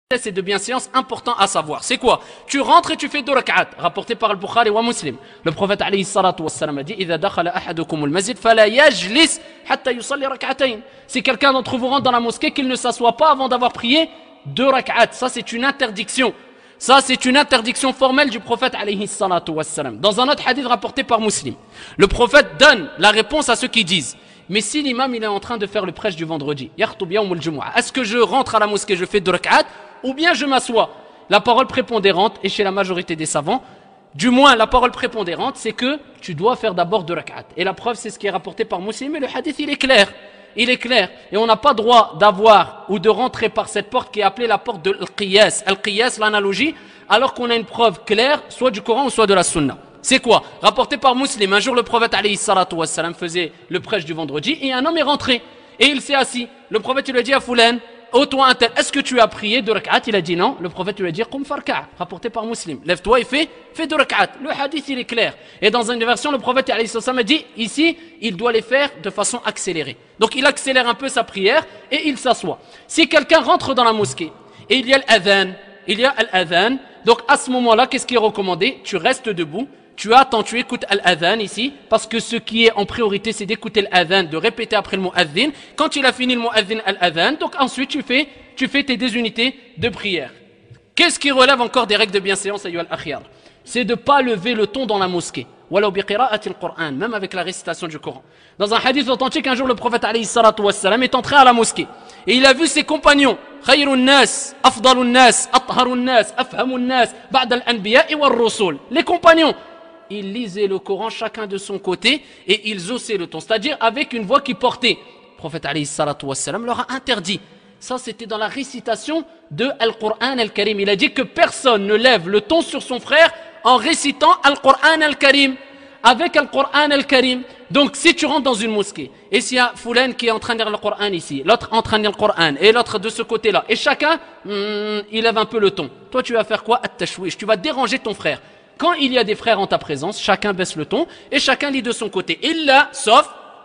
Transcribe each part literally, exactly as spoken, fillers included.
et de bienséance important à savoir. C'est quoi? Tu rentres et tu fais deux rak'at, rapporté par Al-Bukhari wa Muslim. Le prophète alayhi salatu wassalam a dit إِذَا دَخَلَ أَحَدُكُمُ الْمَسْجِدَ فَلَا يَجْلِسْ حَتَّى يُصَلِّ رَكْعَتَيْنِ. Si quelqu'un d'entre vous rentre dans la mosquée, qu'il ne s'assoit pas avant d'avoir prié deux rak'at. Ça c'est une interdiction. Ça c'est une interdiction formelle du prophète alayhi salatu wassalam. Dans un autre hadith rapporté par Muslim, le prophète donne la réponse à ceux qui disent: mais si l'imam il est en train de faire le prêche du vendredi, est-ce que je rentre à la mosquée, je fais deux rak'at, ou bien je m'assois? La parole prépondérante, et chez la majorité des savants, du moins la parole prépondérante, c'est que tu dois faire d'abord deux rak'at. Et la preuve, c'est ce qui est rapporté par Muslim, et le hadith il est clair. Il est clair. Et on n'a pas droit d'avoir ou de rentrer par cette porte qui est appelée la porte de Al-Qiyas. Al-Qiyas, l'analogie, alors qu'on a une preuve claire, soit du Coran ou soit de la Sunna. C'est quoi? Rapporté par Muslim, un jour le prophète alayhi salatu wassalam faisait le prêche du vendredi et un homme est rentré et il s'est assis. Le prophète il lui a dit à Foulan: oh toi un tel, est-ce que tu as prié deux rak'at? Il a dit non. Le prophète lui a dit: qum farka', rapporté par Muslim, lève-toi et fais, fais deux rak'at. Le hadith il est clair. Et dans une version le prophète alayhi salatu wassalam a dit ici il doit les faire de façon accélérée. Donc il accélère un peu sa prière et il s'assoit. Si quelqu'un rentre dans la mosquée et il y a l'adhan, il y a l'adhan, donc à ce moment-là qu'est-ce qui est recommandé? Tu restes debout. Tu attends, tu écoutes al-adhan ici, parce que ce qui est en priorité, c'est d'écouter l'adhan, de répéter après le mu'adhin. Quand il a fini le mu'adhin al-adhan, donc ensuite tu fais, tu fais tes deux unités de prière. Qu'est-ce qui relève encore des règles de bienséance, ayyuhal akhyar? C'est de ne pas lever le ton dans la mosquée. Walaw bi qira'ati al-Qur'an, même avec la récitation du Coran. Dans un hadith authentique, un jour le prophète alayhi salatu wassalam est entré à la mosquée. Et il a vu ses compagnons, khayrun nas, afdalun nas, atharun nas, afhamun nas, ba'da al-anbiya'i wal-rusul. Les compagnons, ils lisaient le Coran chacun de son côté et ils haussaient le ton, c'est-à-dire avec une voix qui portait. Le prophète alayhi salatu wassalam leur a interdit. Ça c'était dans la récitation de Al-Qur'an Al-Karim. Il a dit que personne ne lève le ton sur son frère en récitant Al-Qur'an Al-Karim, avec Al-Qur'an Al-Karim. Donc si tu rentres dans une mosquée et s'il y a Foulan qui est en train de lire le Coran ici, l'autre en train de lire le Coran et l'autre de ce côté-là, et chacun hmm, il lève un peu le ton, toi tu vas faire quoi? At-tashwish, tu vas déranger ton frère. Quand il y a des frères en ta présence, chacun baisse le ton et chacun lit de son côté. Il là, sauf,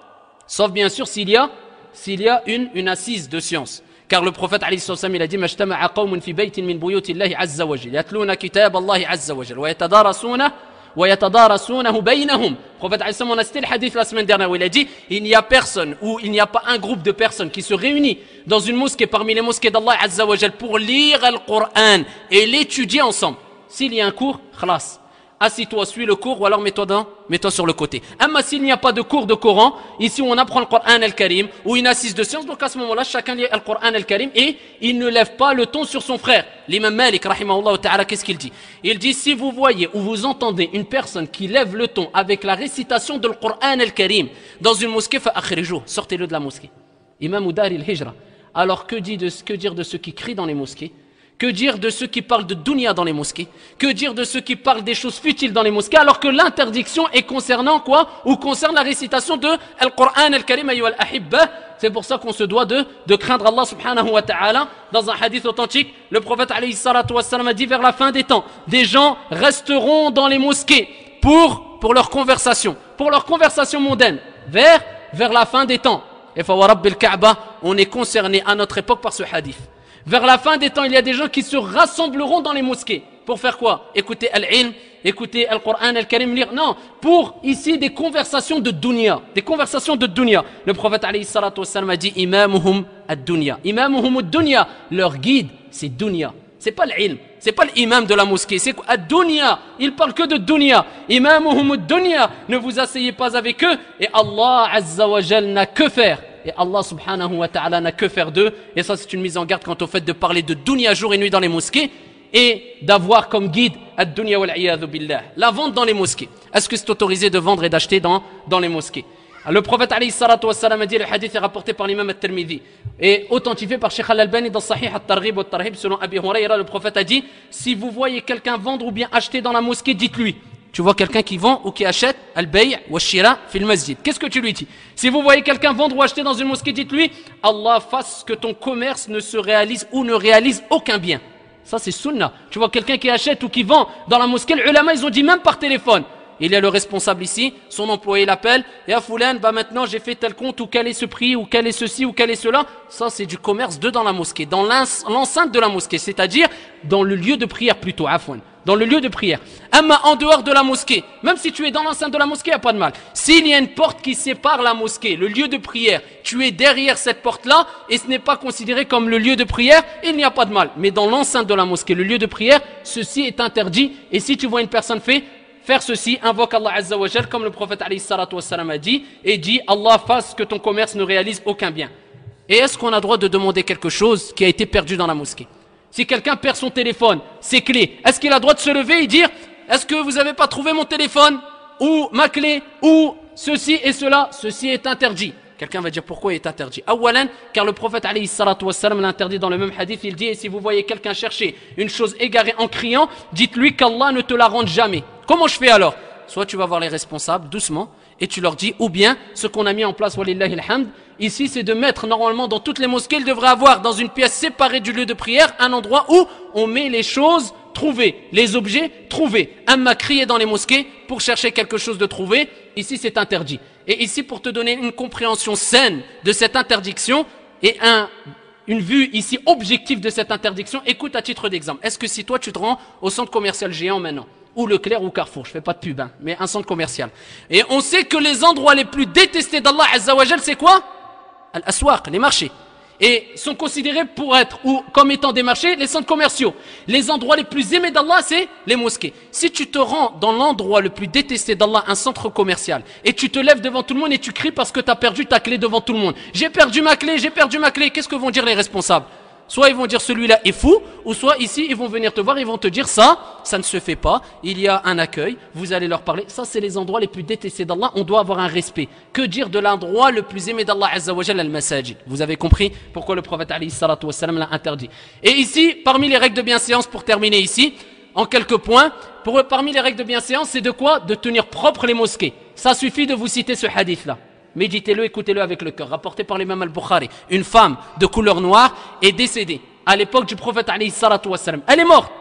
sauf bien sûr s'il y a, s'il y a une, une assise de science. Car le prophète alayhi sallam il a dit: Majtama'a qawmun fi baytin min buyuti Allahi azza wa jalla, yatluna kitab Allahi azza wa jalla, wa yatadarasuna wa yatadarasunahu baynahum. Le prophète alayhi sallam, on a cité le hadith la semaine dernière où il a dit: il n'y a personne ou il n'y a pas un groupe de personnes qui se réunit dans une mosquée parmi les mosquées d'Allah azza wa jalla pour lire le Coran et l'étudier ensemble. S'il y a un cours, khlas. Assis-toi, suis le cours, ou alors mets-toi dans, mets-toi sur le côté. Amma s'il n'y a pas de cours de Coran, ici où on apprend le Coran Al-Karim, ou une assise de science, donc à ce moment-là, chacun lit le Coran Al-Karim et il ne lève pas le ton sur son frère. L'imam Malik, rahimahullah ta'ala, qu'est-ce qu'il dit? Il dit: si vous voyez ou vous entendez une personne qui lève le ton avec la récitation de le Coran Al-Karim dans une mosquée, fa akhrijouh, sortez-le de la mosquée. Imam Udar il-Hijra. Alors que, dit de, que dire de ceux qui crient dans les mosquées? Que dire de ceux qui parlent de dunya dans les mosquées? Que dire de ceux qui parlent des choses futiles dans les mosquées alors que l'interdiction est concernant quoi? Ou concerne la récitation de Al-Qur'an Al-Karim ayyuhal ahibba. C'est pour ça qu'on se doit de, de craindre Allah subhanahu wa ta'ala. Dans un hadith authentique, le prophète alayhi salatu wassalam a dit: vers la fin des temps, des gens resteront dans les mosquées pour, pour leur conversation, pour leur conversation mondaine, vers, vers la fin des temps. Et fa wa rabbil Ka'ba, on est concerné à notre époque par ce hadith. Vers la fin des temps, il y a des gens qui se rassembleront dans les mosquées. Pour faire quoi? Écouter Al-Ilm, écouter Al-Qur'an Al-Karim, lire. Non, pour ici des conversations de dunya. Des conversations de dunya. Le prophète alayhi salatu wassalam a dit: Imamuhum ad-dunya. Imamuhum ad-dunya. Leur guide, c'est dunya. C'est pas l'ilm. C'est pas l'imam de la mosquée. C'est quoi? Ad-dunya. Il parle que de dunya. Imamuhum ad-dunya. Ne vous asseyez pas avec eux. Et Allah azza wa jal n'a que faire. Et Allah subhanahu wa ta'ala n'a que faire d'eux. Et ça c'est une mise en garde quant au fait de parler de dunya jour et nuit dans les mosquées et d'avoir comme guide ad-dunya wal iyadhu billah, la vente dans les mosquées. Est-ce que c'est autorisé de vendre et d'acheter dans, dans les mosquées? Le prophète alayhi salatu wassalam a dit, le hadith est rapporté par l'imam al-Tirmidhi et authentifié par Sheikh al-Albani dans Sahih al-Targhib wa al-Tarhib selon Abi Hurayra. Le prophète a dit: si vous voyez quelqu'un vendre ou bien acheter dans la mosquée, dites-lui. Tu vois quelqu'un qui vend ou qui achète, al-bay' wa shira fil masjid. Qu'est-ce que tu lui dis? Si vous voyez quelqu'un vendre ou acheter dans une mosquée, dites-lui: Allah fasse que ton commerce ne se réalise ou ne réalise aucun bien. Ça c'est sunnah. Tu vois quelqu'un qui achète ou qui vend dans la mosquée, les ulama ils ont dit même par téléphone. Il y a le responsable ici, son employé l'appelle, et à Foulan, bah maintenant j'ai fait tel compte, ou quel est ce prix, ou quel est ceci, ou quel est cela. Ça c'est du commerce de dans la mosquée, dans l'enceinte de la mosquée, c'est-à-dire dans le lieu de prière plutôt, Afouan. Dans le lieu de prière. Amma en dehors de la mosquée, même si tu es dans l'enceinte de la mosquée, il n'y a pas de mal. S'il y a une porte qui sépare la mosquée, le lieu de prière, tu es derrière cette porte-là, et ce n'est pas considéré comme le lieu de prière, il n'y a pas de mal. Mais dans l'enceinte de la mosquée, le lieu de prière, ceci est interdit, et si tu vois une personne fait, faire ceci, invoque Allah Azza wa Jal, comme le prophète alayhi salatu wassalam a dit, et dit, Allah fasse que ton commerce ne réalise aucun bien. Et est-ce qu'on a droit de demander quelque chose qui a été perdu dans la mosquée? Si quelqu'un perd son téléphone, ses clés, est-ce qu'il a le droit de se lever et dire « Est-ce que vous n'avez pas trouvé mon téléphone ?» ou « Ma clé » ou « Ceci et cela ?» Ceci est interdit. Quelqu'un va dire pourquoi il est interdit. Awalan, car le prophète alayhi salatu wassalam l'a interdit dans le même hadith. Il dit « Et si vous voyez quelqu'un chercher une chose égarée en criant, dites-lui qu'Allah ne te la rende jamais. » Comment je fais alors? Soit tu vas voir les responsables doucement et tu leur dis, ou bien ce qu'on a mis en place, walillahi alhamd, ici c'est de mettre normalement dans toutes les mosquées, il devrait avoir dans une pièce séparée du lieu de prière un endroit où on met les choses trouvées, les objets trouvés. Amma crier dans les mosquées pour chercher quelque chose de trouvé, ici c'est interdit. Et ici pour te donner une compréhension saine de cette interdiction et un, une vue ici objective de cette interdiction, écoute à titre d'exemple. Est-ce que si toi tu te rends au centre commercial géant maintenant, ou Leclerc ou Carrefour, je fais pas de pub, hein, mais un centre commercial. Et on sait que les endroits les plus détestés d'Allah Azza wa Jal, c'est quoi? Al-Aswaq, les marchés. Et sont considérés pour être, ou comme étant des marchés, les centres commerciaux. Les endroits les plus aimés d'Allah, c'est les mosquées. Si tu te rends dans l'endroit le plus détesté d'Allah, un centre commercial, et tu te lèves devant tout le monde et tu cries parce que tu as perdu ta clé devant tout le monde. J'ai perdu ma clé, j'ai perdu ma clé. Qu'est-ce que vont dire les responsables? Soit ils vont dire celui-là est fou, ou soit ici ils vont venir te voir, ils vont te dire ça, ça ne se fait pas, il y a un accueil, vous allez leur parler. Ça c'est les endroits les plus détestés d'Allah, on doit avoir un respect. Que dire de l'endroit le plus aimé d'Allah Azza wa Jal, al-Masajid? Vous avez compris pourquoi le prophète alayhi salatu wassalam l'a interdit. Et ici, parmi les règles de bienséance, pour terminer ici, en quelques points, pour, parmi les règles de bienséance, c'est de quoi? De tenir propre les mosquées. Ça suffit de vous citer ce hadith-là. Méditez-le, écoutez-le avec le cœur. Rapporté par l'imam al-Bukhari. Une femme de couleur noire est décédée à l'époque du prophète alayhi salatu wassalam. Elle est morte.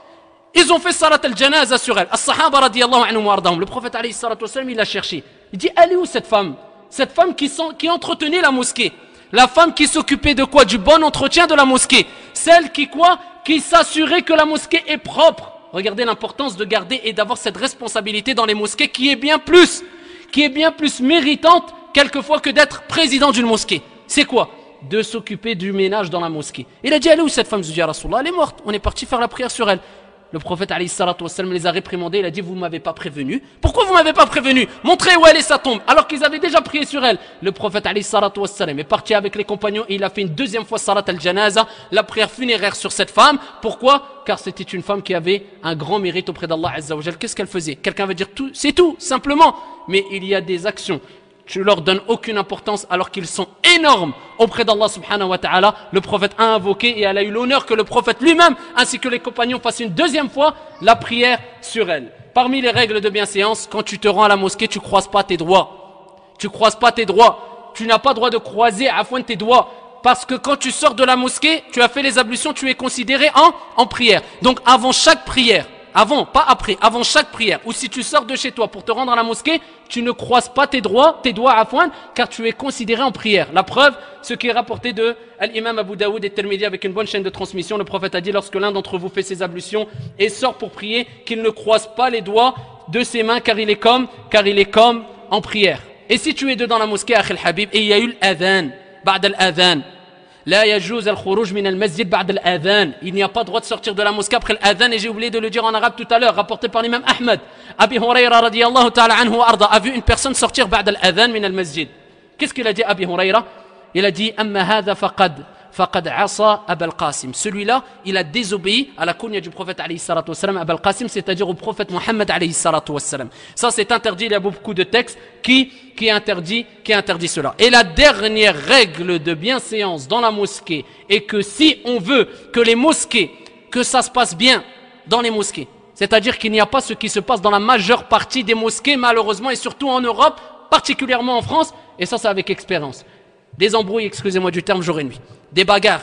Ils ont fait salat al-janaza sur elle. As-sahaba radiyallahu anhum wa ardahum. Le prophète alayhi salatu wassalam, il l'a cherché. Il dit, elle est où cette femme? Cette femme qui, sont, qui entretenait la mosquée. La femme qui s'occupait de quoi? Du bon entretien de la mosquée. Celle qui quoi? Qui s'assurait que la mosquée est propre. Regardez l'importance de garder et d'avoir cette responsabilité dans les mosquées qui est bien plus, qui est bien plus méritante quelquefois que d'être président d'une mosquée. C'est quoi? De s'occuper du ménage dans la mosquée. Il a dit, elle est où cette femme? Je dis, Rasulallah, elle est morte. On est parti faire la prière sur elle. Le prophète alayhi salatu wassalam les a réprimandés. Il a dit, vous ne m'avez pas prévenu. Pourquoi vous ne m'avez pas prévenu? Montrez où elle est sa tombe. Alors qu'ils avaient déjà prié sur elle. Le prophète alayhi salatu wassalam est parti avec les compagnons et il a fait une deuxième fois salat al-janaza, la prière funéraire sur cette femme. Pourquoi? Car c'était une femme qui avait un grand mérite auprès d'Allah Azza wa Jal. Qu'est-ce qu'elle faisait? Quelqu'un va dire, tout, c'est tout, simplement. Mais il y a des actions. Tu leur donnes aucune importance alors qu'ils sont énormes auprès d'Allah subhanahu wa ta'ala. Le prophète a invoqué et elle a eu l'honneur que le prophète lui-même ainsi que les compagnons fassent une deuxième fois la prière sur elle. Parmi les règles de bienséance, quand tu te rends à la mosquée, tu ne croises pas tes doigts. Tu ne croises pas tes doigts. Tu n'as pas droit de croiser à fond tes doigts. Parce que quand tu sors de la mosquée, tu as fait les ablutions, tu es considéré en, en prière. Donc avant chaque prière, avant, pas après, avant chaque prière, ou si tu sors de chez toi pour te rendre à la mosquée, tu ne croises pas tes doigts, tes doigts à foin, car tu es considéré en prière. La preuve, ce qui est rapporté de l'imam Abu Daoud et Tirmidhi avec une bonne chaîne de transmission, le prophète a dit, lorsque l'un d'entre vous fait ses ablutions et sort pour prier, qu'il ne croise pas les doigts de ses mains, car il est comme, car il est comme en prière. Et si tu es dedans la mosquée, Akhil Habib, et il y a eu l'adhan, ba'd al-adhan, La yajouz al-khuruj min al-masjid ba'd al-adhan. Il n'y a pas de droit de sortir de la mosquée après l'adhan, et j'ai oublié de le dire en arabe tout à l'heure, rapporté par l'imam Ahmed. Abi Hurayra radiyallahu ta'ala anhu wa arda a vu une personne sortir ba'd al-adhan min al-masjid. Qu'est-ce qu'il a dit Abi Hurayra? Il a dit amma hadha faqad faqad asa Abul Qasim. Celui-là, il a désobéi à la kunya du prophète alayhi salatu wassalam, Abul Qasim, c'est-à-dire au prophète Mohammed alayhi salatu wassalam. Ça c'est interdit, il y a beaucoup de textes qui qui interdit qui interdit cela. Et la dernière règle de bienséance dans la mosquée est que si on veut que les mosquées, que ça se passe bien dans les mosquées, c'est-à-dire qu'il n'y a pas ce qui se passe dans la majeure partie des mosquées malheureusement, et surtout en Europe, particulièrement en France, et ça c'est avec expérience. Des embrouilles, excusez-moi du terme, jour et nuit. Des bagarres,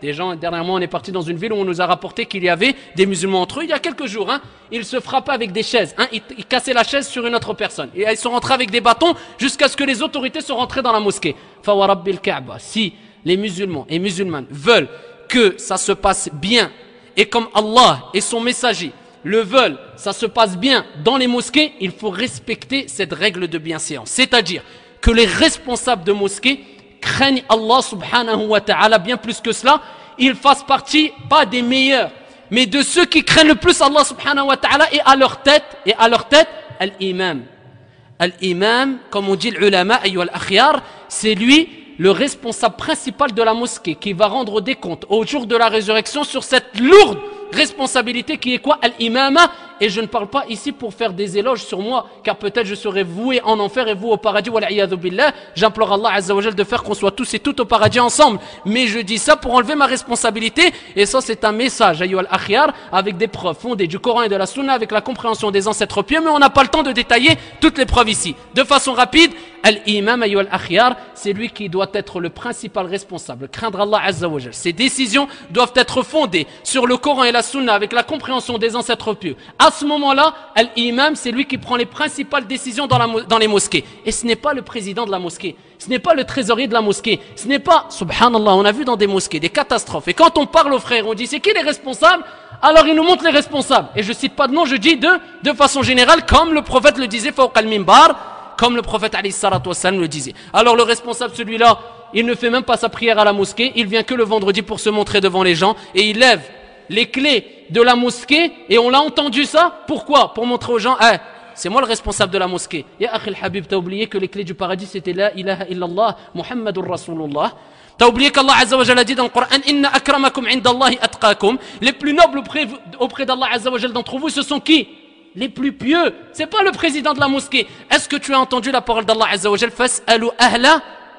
Des gens, dernièrement, on est parti dans une ville où on nous a rapporté qu'il y avait des musulmans entre eux, il y a quelques jours, hein, ils se frappaient avec des chaises, hein, ils, ils cassaient la chaise sur une autre personne. Et ils sont rentrés avec des bâtons jusqu'à ce que les autorités soient rentrées dans la mosquée. Fawarabbil Kaaba, si les musulmans et musulmanes veulent que ça se passe bien, et comme Allah et son messager le veulent, ça se passe bien dans les mosquées, il faut respecter cette règle de bienséance. C'est-à-dire que les responsables de mosquées craignent Allah subhanahu wa ta'ala bien plus que cela, ils fassent partie, pas des meilleurs, mais de ceux qui craignent le plus Allah subhanahu wa ta'ala, et à leur tête, et à leur tête, al-imam. Al-imam, comme on dit l'ulama, ayyuha al-akhyar, c'est lui le responsable principal de la mosquée qui va rendre des comptes au jour de la résurrection sur cette lourde responsabilité qui est quoi? Al-imama. Et je ne parle pas ici pour faire des éloges sur moi, car peut-être je serai voué en enfer et vous au paradis, wal'iyadhu billah. J'implore Allah azza wa jal de faire qu'on soit tous et toutes au paradis ensemble, mais je dis ça pour enlever ma responsabilité. Et ça c'est un message ayyuha al-akhyar, avec des preuves fondées du Coran et de la Sunna, avec la compréhension des ancêtres pieux, mais on n'a pas le temps de détailler toutes les preuves ici. De façon rapide, al-imam ayyuha al-akhyar, c'est lui qui doit être le principal responsable, craindre Allah azza wa jal. Ses décisions doivent être fondées sur le Coran et la Sunna, avec la compréhension des ancêtres pieux. À ce moment-là, l'imam, c'est lui qui prend les principales décisions dans, la, dans les mosquées. Et ce n'est pas le président de la mosquée, ce n'est pas le trésorier de la mosquée, ce n'est pas, subhanallah, on a vu dans des mosquées des catastrophes. Et quand on parle aux frères, on dit c'est qui les responsables? Alors ils nous montrent les responsables. Et je cite pas de nom, je dis de, de façon générale, comme le prophète le disait, fawqa al-mimbar, comme le prophète alayhi salatu wassalam le disait. Alors le responsable, celui-là, il ne fait même pas sa prière à la mosquée, il vient que le vendredi pour se montrer devant les gens, et il lève les clés de la mosquée, et on l'a entendu ça. Pourquoi? Pour montrer aux gens, eh, c'est moi le responsable de la mosquée. Ya akhil habib, t'as oublié que les clés du paradis c'était la ilaha illallah Muhammadur Rasulullah. T'as oublié qu'Allah azza wa jalla a dit dans le Coran, inna akramakum indallahi atqakum. Les plus nobles auprès, auprès d'Allah azza wa jalla d'entre vous, ce sont qui? Les plus pieux. C'est pas le président de la mosquée. Est-ce que tu as entendu la parole d'Allah azza wa jalla? Fas'alu ahla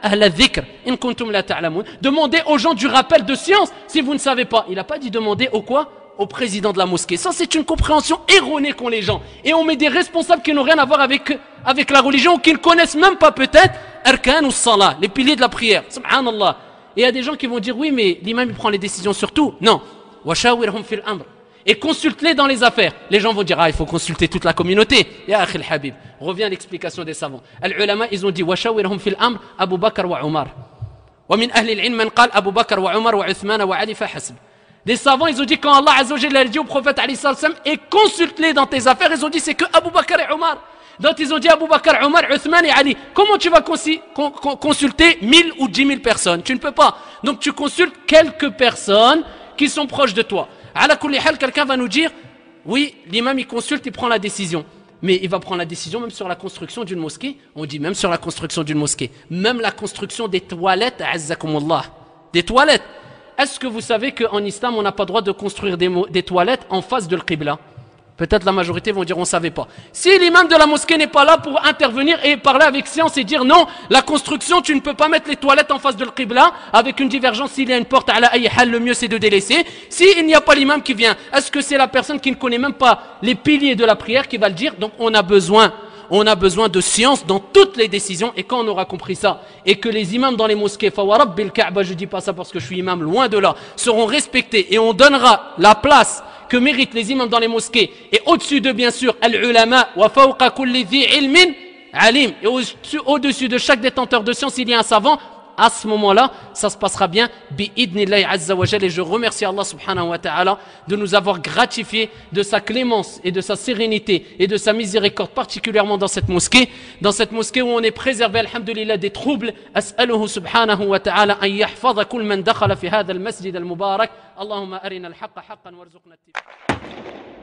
Demandez aux gens du rappel de science si vous ne savez pas. Il n'a pas dit demander au quoi? Au président de la mosquée. Ça c'est une compréhension erronée qu'ont les gens. Et on met des responsables qui n'ont rien à voir avec, avec la religion, ou qui ne connaissent même pas peut-être arkan ou salah, les piliers de la prière. Subhanallah. Et il y a des gens qui vont dire oui mais l'imam il prend les décisions sur tout. Non. Washawirhum fil amr. Et consulte-les dans les affaires. Les gens vont dire, ah, il faut consulter toute la communauté. Ya akhil habib. Revient à l'explication des savants. Al-ulama, ils ont dit, washawirhum fil amr, Abu Bakr wa Umar. Wa min ahli al-ilm man qal Abu Bakr wa Umar wa Uthman wa Ali fa hasb. Des savants, ils ont dit, quand Allah azza wa jalla a dit au prophète alayhi salam, et consulte-les dans tes affaires, ils ont dit, c'est que Abu Bakr et Umar. D'autres, ils ont dit, Abu Bakr, Umar, Uthman et Ali. Comment tu vas consi- con- con- consulter mille ou dix mille personnes? Tu ne peux pas. Donc tu consultes quelques personnes qui sont proches de toi. À la kulli hal, quelqu'un va nous dire, oui, l'imam il consulte, il prend la décision. Mais il va prendre la décision même sur la construction d'une mosquée. On dit même sur la construction d'une mosquée. Même la construction des toilettes, azzakumullah. Des toilettes. Est-ce que vous savez qu'en islam, on n'a pas le droit de construire des, des toilettes en face de l'Qibla? Peut-être la majorité vont dire on ne savait pas. Si l'imam de la mosquée n'est pas là pour intervenir et parler avec science et dire non, la construction, tu ne peux pas mettre les toilettes en face de l'Qibla, avec une divergence, s'il y a une porte à la ayyhal, le mieux c'est de délaisser. S'il n'y a pas l'imam qui vient, est-ce que c'est la personne qui ne connaît même pas les piliers de la prière qui va le dire? Donc on a besoin, on a besoin de science dans toutes les décisions. Et quand on aura compris ça, et que les imams dans les mosquées, fawarabbil Kaaba, je dis pas ça parce que je suis imam, loin de là, seront respectés, et on donnera la place que méritent les imams dans les mosquées, et au-dessus de bien sûr al-ulama wa fawqa kulli dhi ilmin alim, et au-dessus, au-dessus de chaque détenteur de science il y a un savant. À ce moment-là, ça se passera bien bi'idnillahi azza wa jalla. Et je remercie Allah subhanahu wa ta'ala de nous avoir gratifié de sa clémence et de sa sérénité et de sa miséricorde, particulièrement dans cette mosquée, dans cette mosquée où on est préservé, alhamdulillah, des troubles. As'aluhu subhanahu wa ta'ala an yahfaza kull man dakhala fi hadha al-masjid al-mubarak. Allahumma arina al-haqqa haqqan warzuqna at-tibaa.